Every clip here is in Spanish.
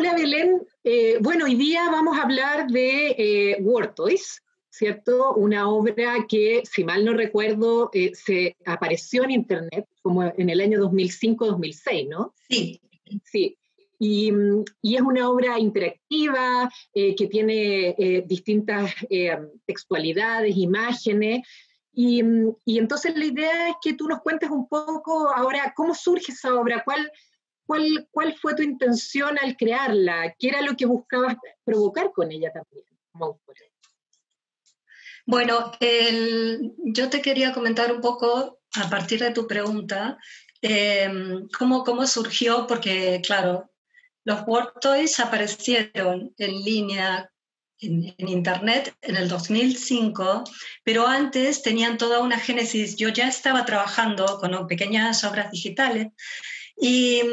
Hola Belén, bueno, hoy día vamos a hablar de Tortoise, ¿cierto? Una obra que, si mal no recuerdo, se apareció en Internet como en el año 2005-2006, ¿no? Sí, Sí. Y es una obra interactiva que tiene distintas textualidades, imágenes. Y entonces la idea es que tú nos cuentes un poco ahora cómo surge esa obra, cuál fue tu intención al crearla, qué era lo que buscabas provocar con ella también como autora. bueno, yo te quería comentar un poco, a partir de tu pregunta, cómo surgió, porque claro, los Word Toys aparecieron en línea en Internet en el 2005, pero antes tenían toda una génesis. Yo ya estaba trabajando con pequeñas obras digitales y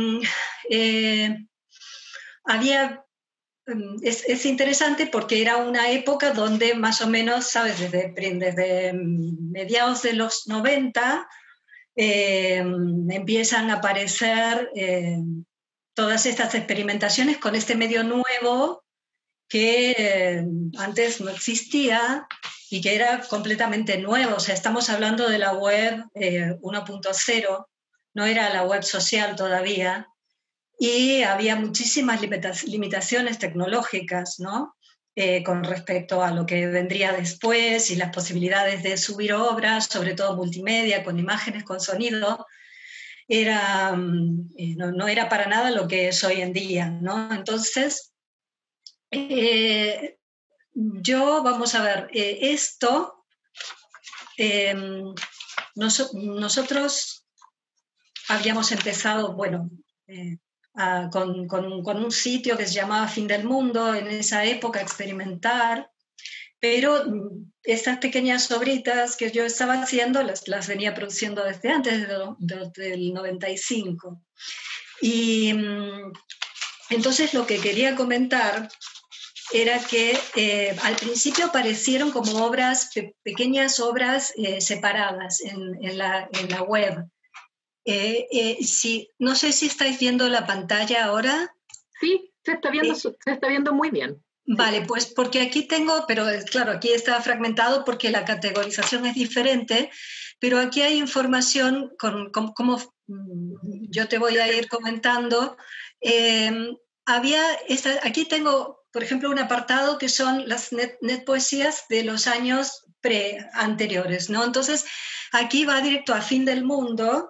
había es interesante porque era una época donde más o menos, ¿sabes? Desde mediados de los 90 empiezan a aparecer todas estas experimentaciones con este medio nuevo que antes no existía y que era completamente nuevo. O sea, estamos hablando de la web 1.0, no era la web social todavía. Y había muchísimas limitaciones tecnológicas, ¿no? Con respecto a lo que vendría después y las posibilidades de subir obras, sobre todo multimedia, con imágenes, con sonido, no era para nada lo que es hoy en día, ¿no? Entonces, vamos a ver, nosotros habíamos empezado, bueno, con un sitio que se llamaba Fin del Mundo, en esa época experimentar, pero estas pequeñas obritas que yo estaba haciendo las venía produciendo desde antes del 95. Y entonces lo que quería comentar era que al principio aparecieron como obras, pequeñas obras separadas en la web. Sí, no sé si estáis viendo la pantalla ahora. Sí, se está viendo muy bien. Vale, pues porque aquí tengo, pero claro, aquí está fragmentado porque la categorización es diferente, pero aquí hay información como yo te voy a ir comentando. Aquí tengo, por ejemplo, un apartado que son las net poesías de los años anteriores, ¿no? Entonces, aquí va directo a Fin del Mundo.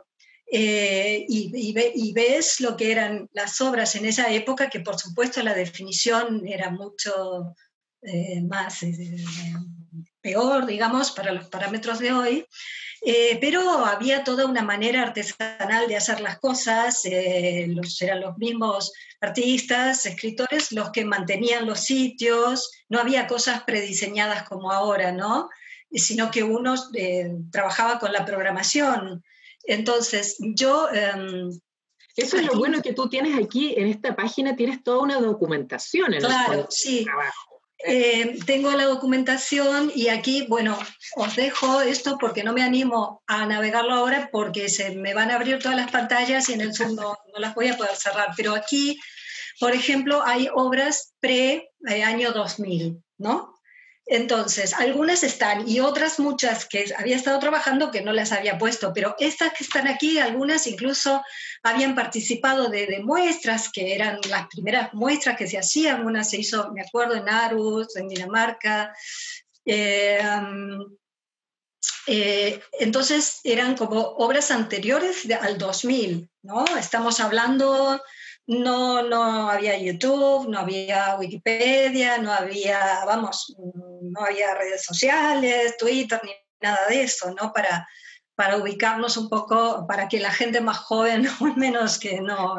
Y ves lo que eran las obras en esa época, que por supuesto la definición era mucho más peor, digamos, para los parámetros de hoy, pero había toda una manera artesanal de hacer las cosas, eran los mismos artistas, escritores, los que mantenían los sitios, no había cosas prediseñadas como ahora, ¿no? Sino que uno trabajaba con la programación. Entonces, Eso es lo bueno que tú tienes aquí en esta página, tienes toda una documentación en el claro, sí. trabajo. Tengo la documentación y aquí, bueno, os dejo esto porque no me animo a navegarlo ahora porque se me van a abrir todas las pantallas y en el Zoom no las voy a poder cerrar. Pero aquí, por ejemplo, hay obras pre-año 2000, ¿no? Entonces, algunas están y otras muchas que había estado trabajando que no las había puesto, pero estas que están aquí, algunas incluso habían participado de muestras, que eran las primeras muestras que se hacían. Una se hizo, me acuerdo, en Aarhus, en Dinamarca. Entonces, eran como obras anteriores al 2000, ¿no? Estamos hablando... No había YouTube, no había Wikipedia, no había redes sociales, Twitter, ni nada de eso, ¿no? Para ubicarnos un poco, para que la gente más joven, o al menos que no...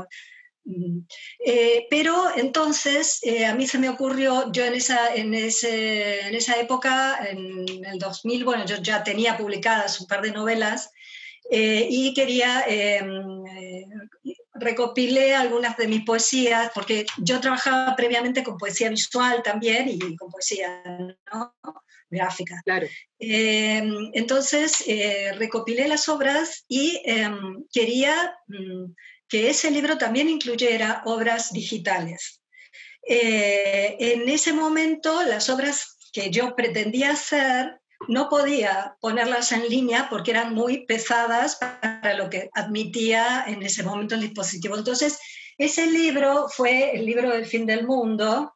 pero entonces a mí se me ocurrió, yo en esa época, en el 2000, bueno, yo ya tenía publicadas un par de novelas y quería... recopilé algunas de mis poesías, porque yo trabajaba previamente con poesía visual también y con poesía, ¿no? Gráfica. Claro. Entonces recopilé las obras y quería que ese libro también incluyera obras digitales. En ese momento, las obras que yo pretendía hacer no podía ponerlas en línea porque eran muy pesadas para lo que admitía en ese momento el dispositivo. Entonces, ese libro fue el libro del fin del mundo,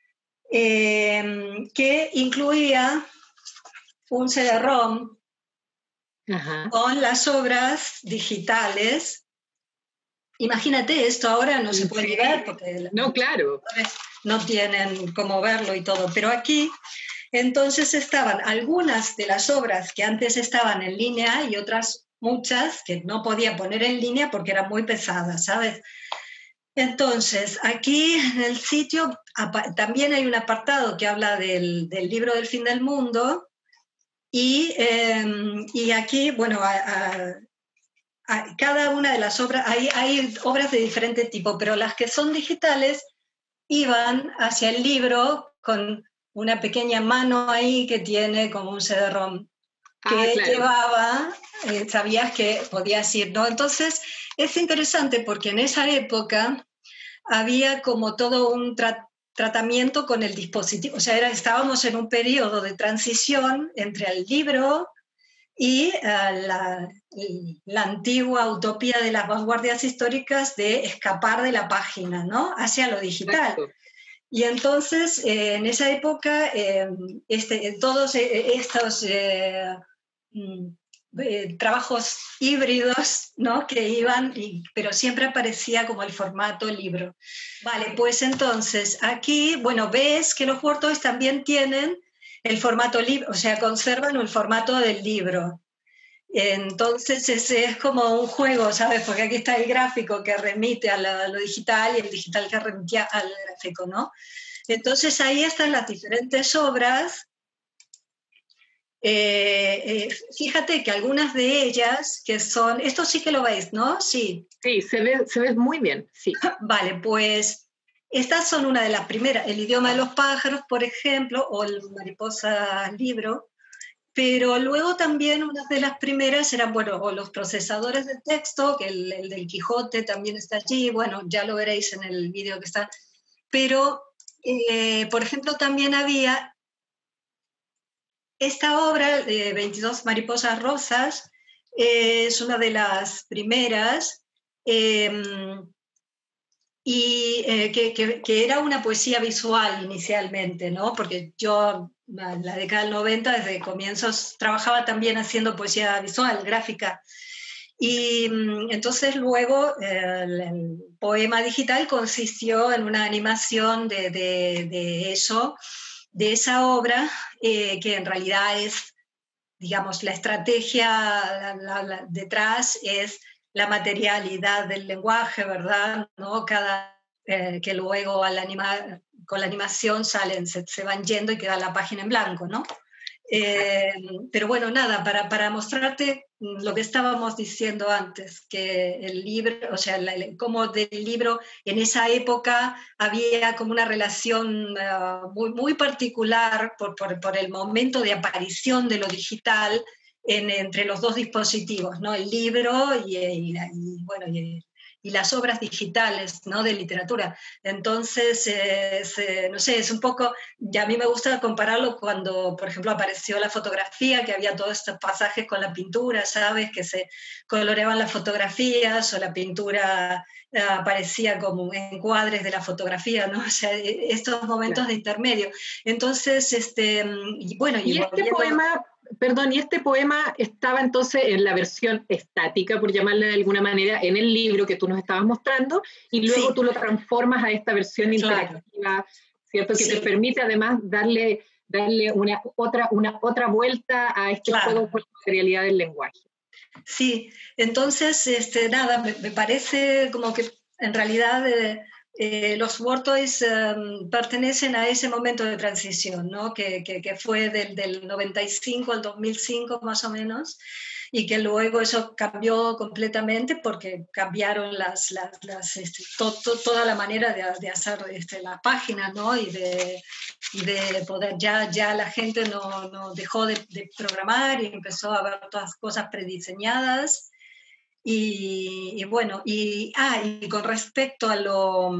que incluía un CD-ROM con las obras digitales. Imagínate, esto ahora no se puede ver porque no, claro, no tienen cómo verlo y todo, pero aquí entonces estaban algunas de las obras que antes estaban en línea y otras muchas que no podía poner en línea porque eran muy pesadas, ¿sabes? Entonces, aquí en el sitio también hay un apartado que habla del libro del fin del mundo y aquí, bueno, cada una de las obras, hay obras de diferente tipo, pero las que son digitales iban hacia el libro con una pequeña mano ahí que tiene como un CD-ROM que claro. llevaba, sabías que podías ir, ¿no? Entonces, es interesante porque en esa época había como todo un tratamiento con el dispositivo, o sea, estábamos en un periodo de transición entre el libro y la antigua utopía de las vanguardias históricas de escapar de la página, ¿no? Hacia lo digital. Exacto. Y entonces, en esa época, todos estos trabajos híbridos, ¿no? Que iban, pero siempre aparecía como el formato libro. Vale, pues entonces, aquí, bueno, ves que los WordToys también tienen el formato libro, o sea, conservan el formato del libro. Entonces ese es como un juego, ¿sabes? Porque aquí está el gráfico que remite a lo digital y el digital que remitía al gráfico, ¿no? Entonces ahí están las diferentes obras. Fíjate que algunas de ellas que son, esto sí que lo veis, ¿no? Sí. Sí, se ve muy bien, sí. Vale, pues estas son una de las primeras, El idioma de los pájaros, por ejemplo, o el Mariposa libro. Pero luego también una de las primeras eran, bueno, o los procesadores de texto, que el del Quijote también está allí, bueno, ya lo veréis en el vídeo que está. Pero, por ejemplo, también había esta obra de 22 mariposas rosas, es una de las primeras, y que era una poesía visual inicialmente, ¿no? Porque yo en la década del 90, desde comienzos, trabajaba también haciendo poesía visual, gráfica. Y entonces luego el poema digital consistió en una animación de eso, de esa obra, que en realidad es, digamos, la estrategia detrás es la materialidad del lenguaje, ¿verdad? ¿No? Que luego con la animación se van yendo y queda la página en blanco, ¿no? Pero bueno, nada, para mostrarte lo que estábamos diciendo antes, que el libro, o sea, como del libro en esa época había como una relación muy, muy particular por el momento de aparición de lo digital entre los dos dispositivos, ¿no? El libro bueno, y las obras digitales, ¿no? De literatura. Entonces, no sé, es un poco, ya a mí me gusta compararlo cuando, por ejemplo, apareció la fotografía, que había todos estos pasajes con la pintura, ¿sabes? Que se coloreaban las fotografías o la pintura aparecía como encuadres de la fotografía, ¿no? O sea, estos momentos de intermedio. Entonces, bueno, y este poema, perdón, y este poema estaba entonces en la versión estática, por llamarla de alguna manera, en el libro que tú nos estabas mostrando, y luego tú lo transformas a esta versión interactiva, ¿cierto? Que te permite además darle una otra vuelta a este juego con la materialidad del lenguaje. Sí, entonces, nada, me parece como que en realidad los WordToys pertenecen a ese momento de transición, ¿no? Que fue del 95 al 2005 más o menos, y que luego eso cambió completamente porque cambiaron toda la manera de hacer las páginas, ¿no? Y de poder, ya la gente no dejó de programar y empezó a ver todas cosas prediseñadas. Y bueno, y con respecto a lo...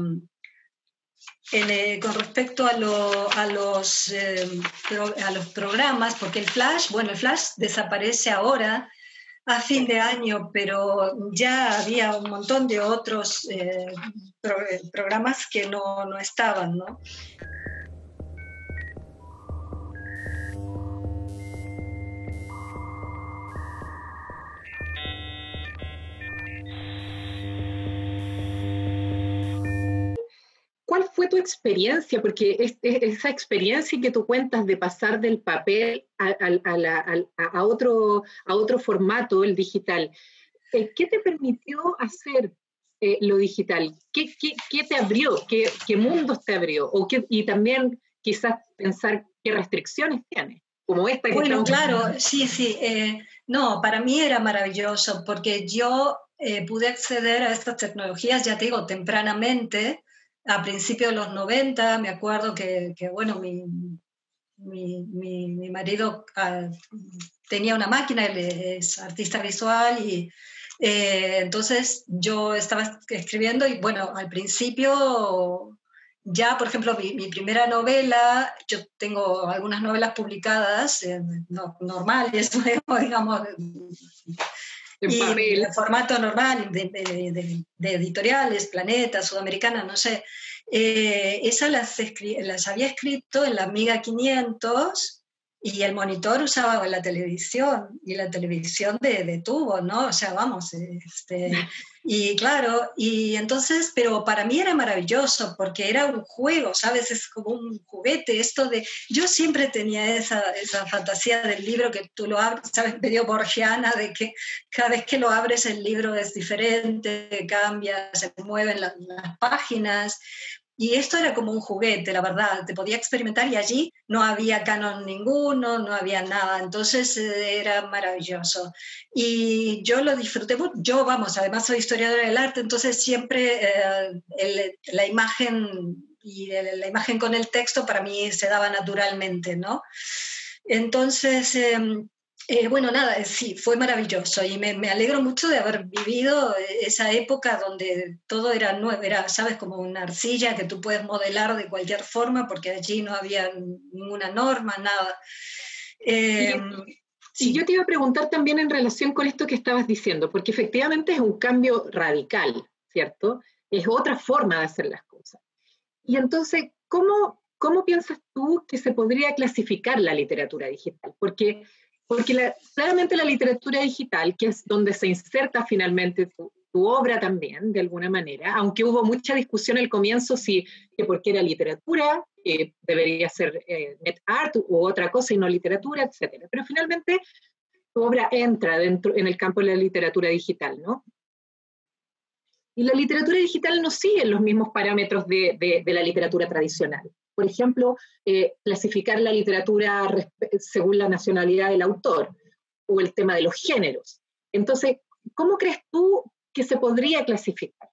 con respecto a los programas, porque el Flash desaparece ahora a fin de año, pero ya había un montón de otros programas que no estaban, ¿no? ¿Cuál fue tu experiencia? Porque esa experiencia que tú cuentas de pasar del papel a otro formato, el digital, ¿qué te permitió hacer lo digital? ¿Qué te abrió? ¿Qué mundos te abrió? Y también quizás pensar qué restricciones tiene, como esta que Bueno, estamos... claro, sí, sí. No, para mí era maravilloso porque yo pude acceder a estas tecnologías, ya te digo, tempranamente, a principios de los 90. Me acuerdo que bueno, mi marido tenía una máquina, él es artista visual y entonces yo estaba escribiendo y bueno, al principio ya, por ejemplo, mi primera novela, yo tengo algunas novelas publicadas, normales, digamos, En y papel. de formato normal, de editoriales, Planeta, Sudamericana, no sé. Esas las había escrito en la Amiga 500 y el monitor usaba la televisión y la televisión de tubo, ¿no? O sea, vamos, y claro, y entonces, pero para mí era maravilloso porque era un juego, ¿sabes? Es como un juguete, esto de, yo siempre tenía esa fantasía del libro que tú lo abres, ¿sabes? Medio borgiana, de que cada vez que lo abres el libro es diferente, cambia, se mueven las páginas. Y esto era como un juguete, la verdad, te podía experimentar y allí no había canon ninguno, no había nada, entonces era maravilloso. Y yo lo disfruté mucho, yo vamos, además soy historiadora del arte, entonces siempre la imagen y la imagen con el texto para mí se daba naturalmente, ¿no? Entonces, bueno, nada, sí, fue maravilloso y me alegro mucho de haber vivido esa época donde todo era nuevo, era, sabes, como una arcilla que tú puedes modelar de cualquier forma porque allí no había ninguna norma, nada. Y, y yo Sí. te iba a preguntar también en relación con esto que estabas diciendo, porque efectivamente es un cambio radical, ¿cierto? Es otra forma de hacer las cosas. Y entonces, ¿cómo piensas tú que se podría clasificar la literatura digital? Porque claramente la literatura digital, que es donde se inserta finalmente tu obra también, de alguna manera, aunque hubo mucha discusión al comienzo si que porque era literatura, debería ser net art u otra cosa y no literatura, etcétera. Pero finalmente tu obra entra dentro en el campo de la literatura digital, ¿no? Y la literatura digital no sigue los mismos parámetros de la literatura tradicional. Por ejemplo, clasificar la literatura según la nacionalidad del autor o el tema de los géneros. Entonces, ¿cómo crees tú que se podría clasificar?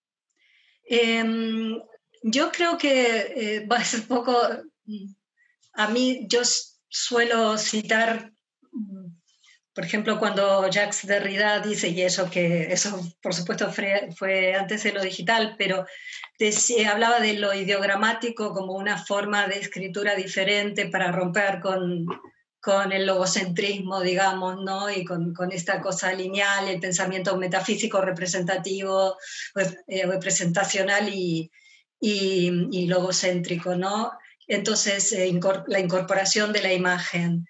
Yo creo que va a ser un poco, a mí yo suelo citar, por ejemplo, cuando Jacques Derrida dice, y eso que eso por supuesto fue antes de lo digital, pero hablaba de lo ideogramático como una forma de escritura diferente para romper con el logocentrismo, digamos, ¿no? Y con esta cosa lineal, el pensamiento metafísico representativo, representacional y logocéntrico, ¿no? Entonces, la incorporación de la imagen.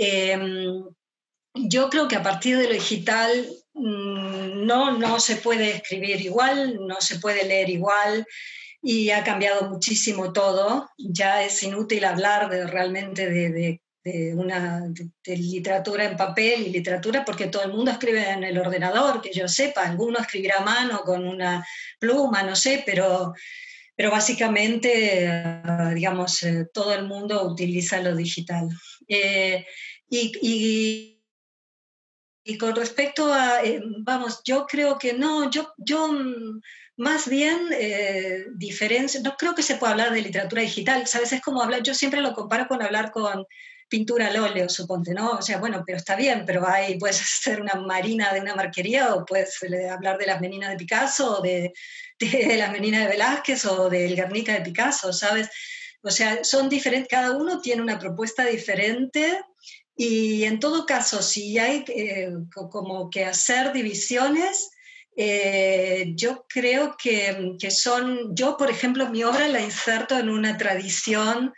Yo creo que a partir de lo digital no se puede escribir igual, no se puede leer igual y ha cambiado muchísimo todo. Ya es inútil hablar realmente de literatura en papel y literatura porque todo el mundo escribe en el ordenador, que yo sepa, alguno escribirá a mano con una pluma, no sé, pero básicamente, digamos, todo el mundo utiliza lo digital. Y Y con respecto a, vamos, yo creo que no, más bien diferencia, no creo que se pueda hablar de literatura digital, ¿sabes? Es como hablar, yo siempre lo comparo con hablar con pintura al óleo, suponte, ¿no? O sea, bueno, pero está bien, pero hay, puedes ser una marina de una marquería o puedes hablar de las meninas de Picasso o de las meninas de Velázquez o del Guernica de Picasso, ¿sabes? O sea, son diferentes, cada uno tiene una propuesta diferente y en todo caso, si hay como que hacer divisiones, yo creo que son, yo por ejemplo mi obra la inserto en una tradición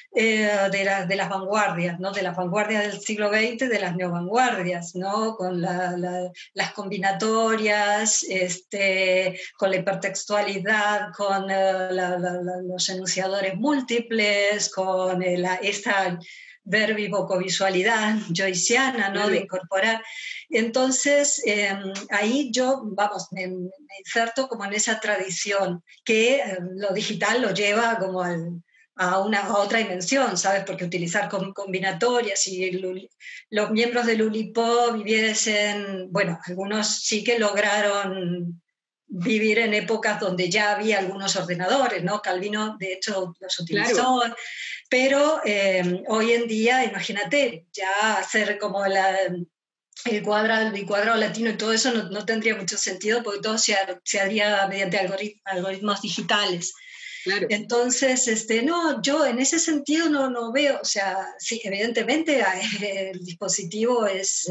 de las vanguardias, ¿no? De las vanguardias del siglo XX, de las neovanguardias, ¿no? Con las combinatorias, con la hipertextualidad, con los enunciadores múltiples, con esta verbivocovisualidad joyciana, ¿no? De incorporar. Entonces, ahí yo, vamos, me inserto como en esa tradición, que lo digital lo lleva como a otra dimensión, ¿sabes? Porque utilizar combinatorias y los miembros del Oulipo viviesen, bueno, algunos sí que lograron vivir en épocas donde ya había algunos ordenadores, ¿no? Calvino, de hecho, los utilizó, claro. Pero hoy en día, imagínate, ya hacer como el bicuadrado latino y todo eso no tendría mucho sentido porque todo se haría mediante algoritmos digitales. Claro. Entonces, no, yo en ese sentido no veo, o sea, sí, evidentemente el dispositivo es,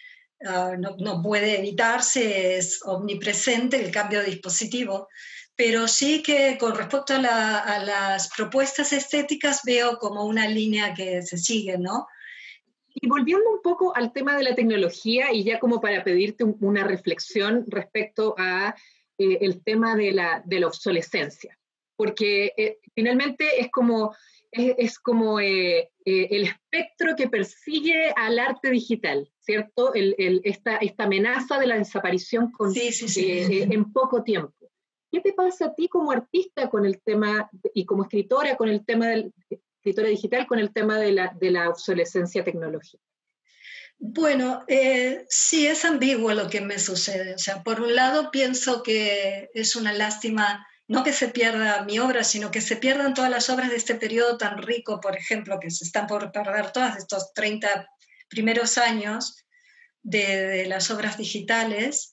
no puede evitarse, es omnipresente el cambio de dispositivo, pero sí que con respecto a las propuestas estéticas veo como una línea que se sigue, ¿no? Y volviendo un poco al tema de la tecnología y ya como para pedirte una reflexión respecto a el tema de la obsolescencia, porque finalmente es como el espectro que persigue al arte digital, ¿cierto? Esta amenaza de la desaparición en poco tiempo. ¿Qué te pasa a ti como artista con el tema y como escritora con el tema escritora digital con el tema de la obsolescencia tecnológica? Bueno, sí, es ambiguo lo que me sucede. O sea, por un lado pienso que es una lástima, no que se pierda mi obra, sino que se pierdan todas las obras de este periodo tan rico, por ejemplo, que se están por perder todos estos 30 primeros años de las obras digitales.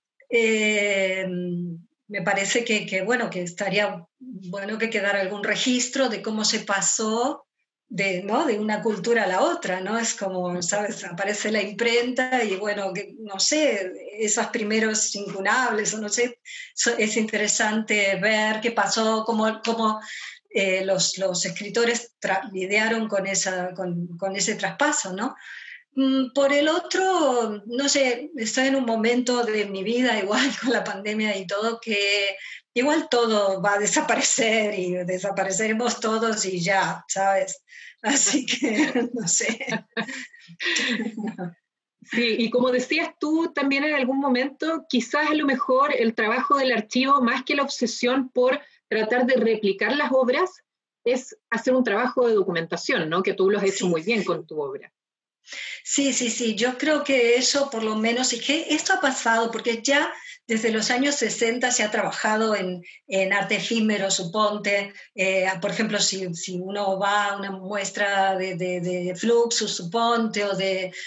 Me parece bueno, que estaría bueno que quedara algún registro de cómo se pasó ¿no? de una cultura a la otra, ¿no? Es como, ¿sabes? Aparece la imprenta y bueno, no sé, esos primeros incunables, o no sé, es interesante ver qué pasó, cómo los escritores lidiaron con ese traspaso, ¿no? Por el otro, no sé, estoy en un momento de mi vida, igual con la pandemia y todo, que igual todo va a desaparecer y desapareceremos todos y ya, ¿sabes? Así que, no sé. Sí, y como decías tú también en algún momento, quizás a lo mejor el trabajo del archivo, más que la obsesión por tratar de replicar las obras, es hacer un trabajo de documentación, ¿no? Que tú lo has hecho muy bien con tu obra. Sí, yo creo que eso por lo menos, y que esto ha pasado, porque ya desde los años 60 se ha trabajado en arte efímero, suponte, por ejemplo, si uno va a una muestra de Fluxus, suponte, o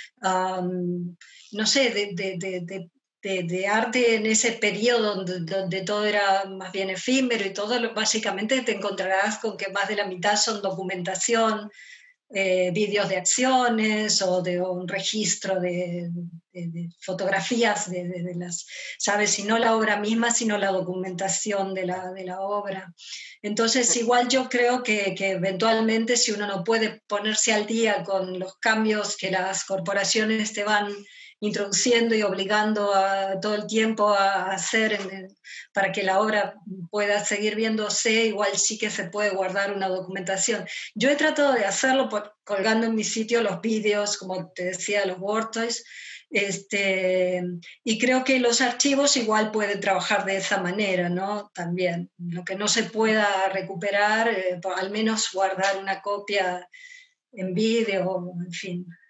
no sé, de arte en ese periodo donde todo era más bien efímero y todo, básicamente te encontrarás con que más de la mitad son documentación, vídeos de acciones o de un registro de fotografías de las, ¿sabes? Y no la obra misma, sino la documentación de la obra. Entonces, igual yo creo que eventualmente si uno no puede ponerse al día con los cambios que las corporaciones te van introduciendo y obligando todo el tiempo a hacer para que la obra pueda seguir viéndose, igual sí que se puede guardar una documentación. Yo he tratado de hacerlo colgando en mi sitio los vídeos, como te decía, los WordToys, y creo que los archivos igual pueden trabajar de esa manera, ¿no? También, lo que no se pueda recuperar, al menos guardar una copia en vídeo, en fin.